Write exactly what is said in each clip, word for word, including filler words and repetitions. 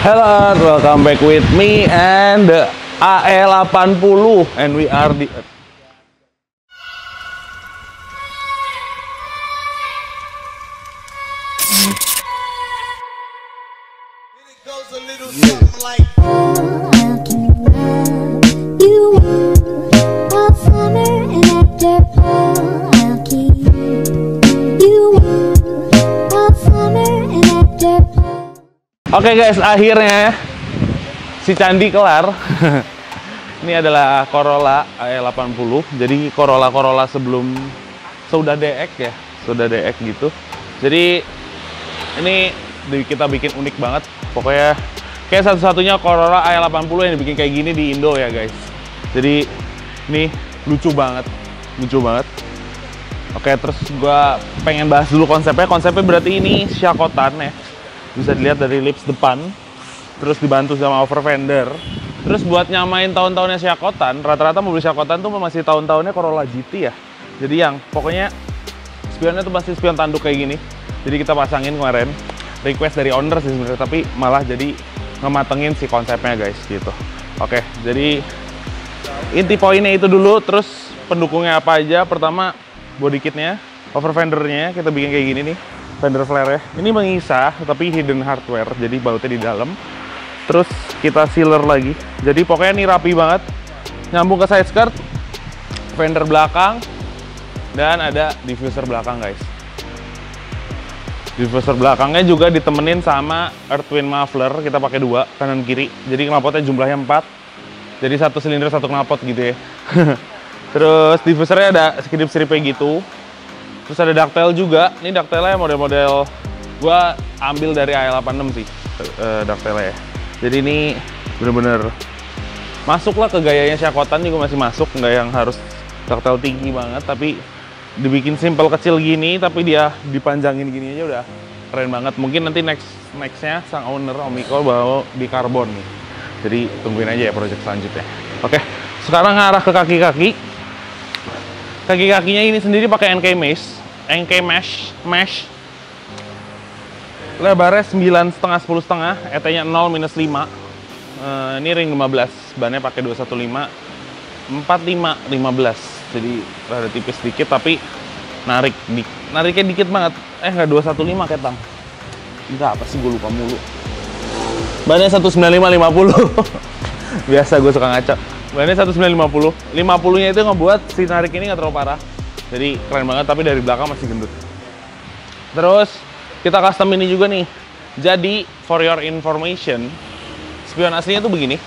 Hello, welcome back with me and the A E delapan puluh and we are the Oke okay guys, akhirnya si Candi kelar. Ini adalah Corolla A E delapan puluh. Jadi Corolla-Corolla sebelum sudah D X ya, sudah D X gitu. Jadi ini kita bikin unik banget. Pokoknya kayak satu-satunya Corolla A E delapan puluh yang dibikin kayak gini di Indo ya guys. Jadi ini lucu banget, lucu banget. Oke, terus gua pengen bahas dulu konsepnya. Konsepnya berarti ini syakotan ya. Bisa dilihat dari lips depan, terus dibantu sama over fender. Terus buat nyamain tahun-tahunnya syakotan, rata-rata mobil syakotan tuh masih tahun-tahunnya Corolla G T ya. Jadi yang pokoknya spionnya tuh masih spion tanduk kayak gini. Jadi kita pasangin kemarin, request dari owner sih sebenarnya, tapi malah jadi ngematengin si konsepnya guys gitu. Oke, jadi inti poinnya itu dulu. Terus pendukungnya apa aja? Pertama body kitnya, over fendernya kita bikin kayak gini nih. Fender flare ya, ini mengisah tapi hidden hardware, jadi bautnya di dalam. Terus kita sealer lagi, jadi pokoknya ini rapi banget. Nyambung ke side skirt, fender belakang, dan ada diffuser belakang guys. Diffuser belakangnya juga ditemenin sama earth wind muffler, kita pakai dua kanan kiri. Jadi knalpotnya jumlahnya empat, jadi satu silinder satu knalpot gitu ya. Terus diffusernya ada strip-stripnya gitu. Terus ada ductile juga. Ini ductile-nya model-model gua ambil dari A E delapan enam sih, uh, ductile ya. Jadi ini bener-bener masuklah ke gayanya syakotan juga, masih masuk, nggak yang harus ductile tinggi banget, tapi dibikin simple kecil gini, tapi dia dipanjangin gini aja udah keren banget. Mungkin nanti next nextnya sang owner Om Iko bawa di karbon nih. Jadi tungguin aja ya project selanjutnya. Oke, sekarang ngarah ke kaki-kaki. Kaki-kakinya ini sendiri pakai N K mesh, N K mesh, mesh. Lebarnya sembilan setengah sepuluh setengah, E T-nya nol minus lima. Uh, ini ring lima belas, bannya pakai dua satu lima, empat lima lima belas. Jadi rada tipis dikit tapi narik, di, nariknya dikit banget. Eh nggak dua satu lima ketang. Enggak apa sih, gue lupa mulu. Bannya satu sembilan lima lima puluh. Biasa gue suka ngaca. Bannya satu sembilan lima puluh. lima puluh-nya itu ngebuat si narik ini nggak terlalu parah. Jadi keren banget, tapi dari belakang masih gendut. Terus kita custom ini juga nih. Jadi for your information, spion aslinya tuh begini.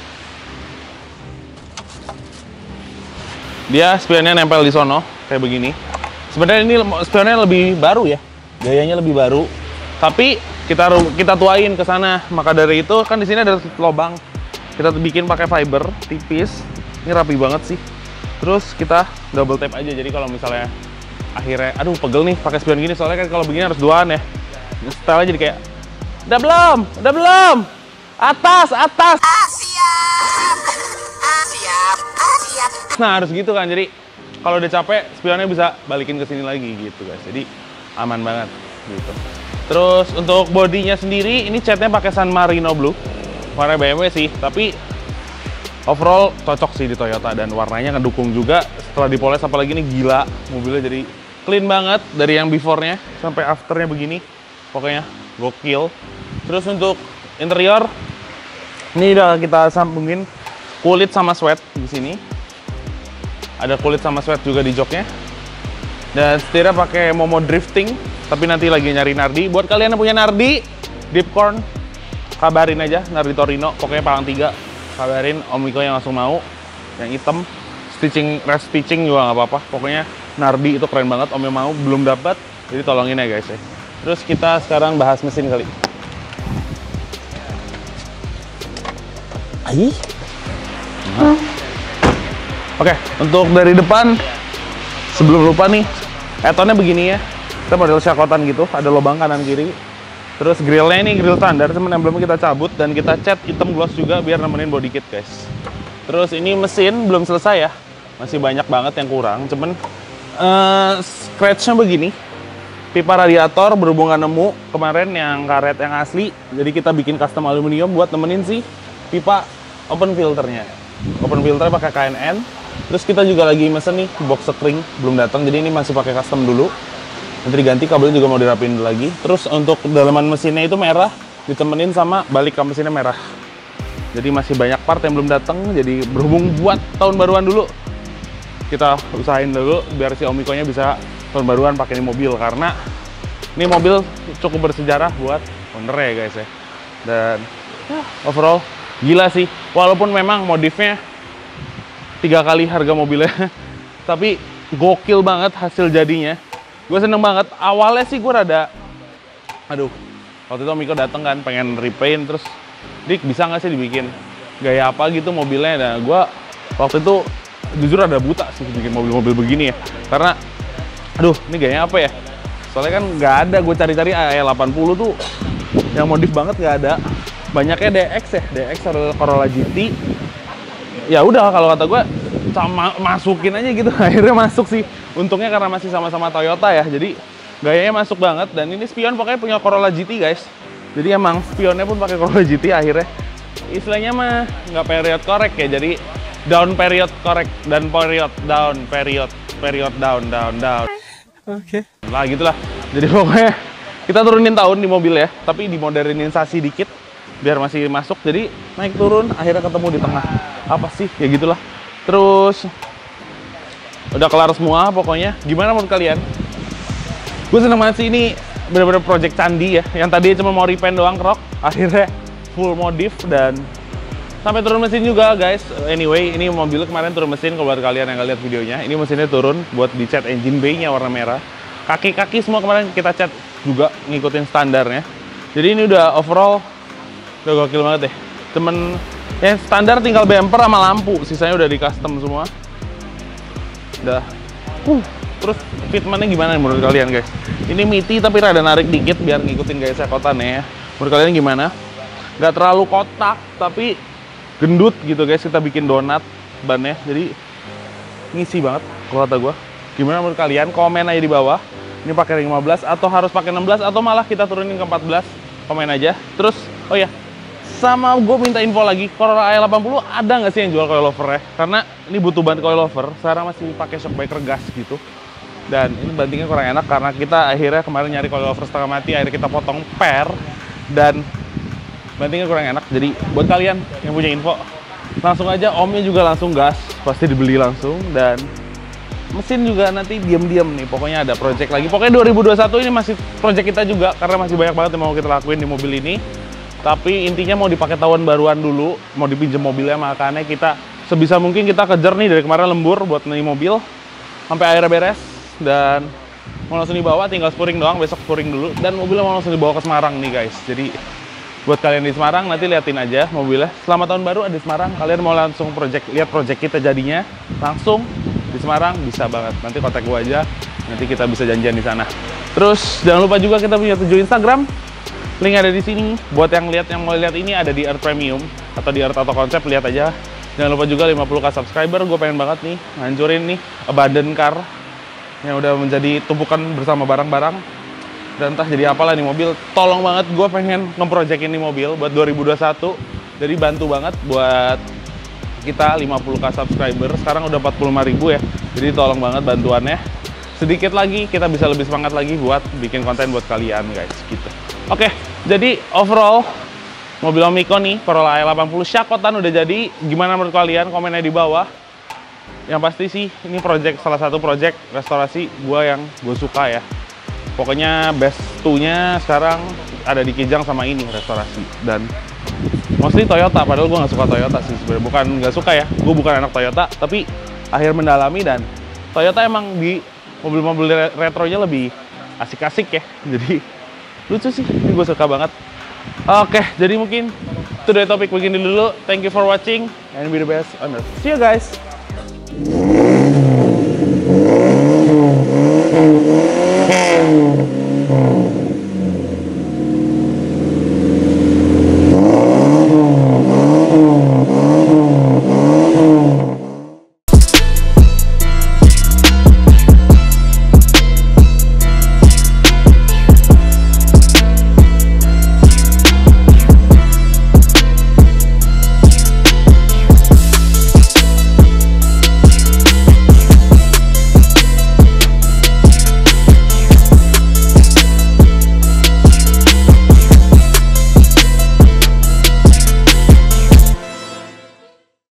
Dia spionnya nempel di sono kayak begini. Sebenarnya ini spionnya lebih baru ya. Gayanya lebih baru. Tapi kita kita tuain ke sana. Maka dari itu kan di sini ada lubang. Kita bikin pakai fiber tipis. Ini rapi banget sih. Terus kita double tape aja. Jadi kalau misalnya akhirnya aduh pegel nih pakai spion gini, soalnya kan kalau begini harus duaan ya. Style jadi kayak udah belum? Udah belum? Atas, atas. Ah, siap. Ah, siap. Ah, siap. Nah, harus gitu kan. Jadi kalau udah capek, spionnya bisa balikin ke sini lagi gitu guys. Jadi aman banget gitu. Terus untuk bodinya sendiri ini catnya pakai San Marino Blue. Warna B M W sih, tapi overall cocok sih di Toyota dan warnanya ngedukung juga. Setelah dipoles apalagi ini gila, mobilnya jadi clean banget dari yang before-nya sampai after-nya begini. Pokoknya gokil. Terus untuk interior ini udah kita sambungin kulit sama sweat di sini. Ada kulit sama sweat juga di joknya. Dan setirnya pakai Momo drifting, tapi nanti lagi nyari Nardi. Buat kalian yang punya Nardi Deepcorn, kabarin aja, Nardi Torino, pokoknya palang tiga. Kabarin Om Iko yang langsung mau. Yang hitam, stitching, rest stitching juga nggak apa-apa. Pokoknya Nardi itu keren banget, Om yang mau, belum dapat. Jadi tolongin ya guys ya. Terus kita sekarang bahas mesin kali. Aih. Nah. Oke, untuk dari depan, sebelum lupa nih, etonnya begini ya. Kita model syakotan gitu, ada lubang kanan kiri. Terus grillnya ini grill standar, cuman emblemnya kita cabut dan kita cat hitam gloss juga biar nemenin body kit guys. Terus ini mesin belum selesai ya, masih banyak banget yang kurang. Cuman uh, scratchnya begini, pipa radiator berhubung nggak nemu kemarin yang karet yang asli, jadi kita bikin custom aluminium buat nemenin si pipa open filternya. Open filter pakai K N N. Terus kita juga lagi mesen nih box spring belum datang, jadi ini masih pakai custom dulu. Nanti diganti, kabelnya juga mau dirapiin lagi. Terus untuk dalaman mesinnya itu merah, ditemenin sama balik ke mesinnya merah. Jadi masih banyak part yang belum datang. Jadi berhubung buat tahun baruan dulu, kita usahain dulu biar si Omiko-nya bisa tahun baruan pakai ini mobil, karena ini mobil cukup bersejarah buat owner ya guys ya. Dan ya, overall gila sih, walaupun memang modifnya tiga kali harga mobilnya, tapi gokil banget hasil jadinya. Gue seneng banget. Awalnya sih gue rada, aduh, waktu itu Omiko dateng kan pengen repaint, terus Dik bisa nggak sih dibikin gaya apa gitu mobilnya. Nah gue waktu itu jujur ada buta sih bikin mobil-mobil begini ya, karena aduh ini gayanya apa ya, soalnya kan nggak ada. Gue cari-cari A E delapan puluh tuh yang modif banget nggak ada, banyaknya D X ya, D X atau Corolla G T. Ya udah kalau kata gue sama masukin aja gitu. Akhirnya masuk sih, untungnya karena masih sama-sama Toyota ya, jadi gayanya masuk banget. Dan ini spion pokoknya punya Corolla G T guys, jadi emang spionnya pun pakai Corolla G T. Akhirnya istilahnya mah nggak period correct ya, jadi down period correct dan period down period period down down down. Oke. Okay. Lah gitulah. Jadi pokoknya kita turunin tahun di mobil ya, tapi dimodernisasi dikit biar masih masuk. Jadi naik turun akhirnya ketemu di tengah. Apa sih? Ya gitulah. Terus udah kelar semua pokoknya. Gimana menurut kalian? Gue seneng banget sih, ini bener-bener project candi ya. Yang tadi cuma mau repaint doang krok, akhirnya full modif dan sampai turun mesin juga guys. Anyway, ini mobil kemarin turun mesin, kalau buat kalian yang nggak lihat videonya, ini mesinnya turun buat dicat engine bay-nya warna merah. Kaki-kaki semua kemarin kita cat juga ngikutin standarnya. Jadi ini udah overall udah gokil banget deh. Temen yang standar tinggal bumper sama lampu, sisanya udah di custom semua. Udah. Uh, terus fitmentnya gimana menurut kalian guys? Ini miti tapi rada narik dikit biar ngikutin gaya sekotannya ya. Menurut kalian gimana? Nggak terlalu kotak tapi gendut gitu guys. Kita bikin donat bannya, jadi ngisi banget kalau kata gue. Gimana menurut kalian? Komen aja di bawah. Ini pakai ring lima belas atau harus pakai enam belas atau malah kita turunin ke empat belas? Komen aja. Terus oh ya, sama gue minta info lagi, Corolla A E delapan puluh ada nggak sih yang jual coilover ya? Karena ini butuh ban coilover. Sekarang masih pakai shockbreaker gas gitu. Dan ini bantingnya kurang enak karena kita akhirnya kemarin nyari coilover setengah mati, akhirnya kita potong per dan bantingnya kurang enak. Jadi buat kalian yang punya info, langsung aja. Omnya juga langsung gas, pasti dibeli langsung. Dan mesin juga nanti diam-diam nih, pokoknya ada project lagi. Pokoknya dua ribu dua puluh satu ini masih project kita juga, karena masih banyak banget yang mau kita lakuin di mobil ini. Tapi intinya mau dipakai tahun baruan dulu, mau dipinjam mobilnya, makanya kita sebisa mungkin kita kejar nih dari kemarin lembur buat nih mobil sampai akhirnya beres. Dan mau langsung dibawa, tinggal spuring doang, besok spuring dulu. Dan mobilnya mau langsung dibawa ke Semarang nih guys. Jadi buat kalian di Semarang nanti liatin aja mobilnya. Selamat tahun baru ada di Semarang. Kalian mau langsung project, lihat project kita jadinya langsung di Semarang, bisa banget. Nanti kontak gua aja, nanti kita bisa janjian di sana. Terus jangan lupa juga kita punya tujuh Instagram. Link ada di sini. Buat yang lihat yang mau lihat ini ada di Earth Premium atau di Earth Auto Concept, lihat aja. Jangan lupa juga lima puluh ribu subscriber. Gue pengen banget nih ngancurin nih abandoned car yang udah menjadi tumpukan bersama barang-barang. Dan entah jadi apalah nih mobil. Tolong banget, gue pengen nge-project ini mobil buat dua ribu dua puluh satu. Jadi bantu banget buat kita lima puluh ribu subscriber. Sekarang udah empat puluh lima ribu ya. Jadi tolong banget bantuannya. Sedikit lagi kita bisa lebih semangat lagi buat bikin konten buat kalian guys gitu. Oke, jadi overall mobil Omiko nih Corolla A E delapan puluh Shakotan udah jadi. Gimana menurut kalian? Komennya di bawah. Yang pasti sih ini project, salah satu project restorasi gua yang gue suka ya. Pokoknya best two-nya sekarang ada di Kijang sama ini restorasi. Dan mostly Toyota, padahal gue nggak suka Toyota sih sebenarnya. Bukan nggak suka ya, gue bukan anak Toyota, tapi akhir mendalami dan Toyota emang di mobil-mobil retronya lebih asik-asik ya. Jadi lucu sih, ini gue suka banget. Oke, jadi mungkin itu dari topik begini dulu. Thank you for watching and be the best on earth. See you guys.